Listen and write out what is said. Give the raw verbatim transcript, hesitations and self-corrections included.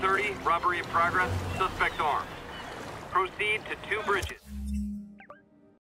thirty, robbery in progress, suspects armed. Proceed to two bridges.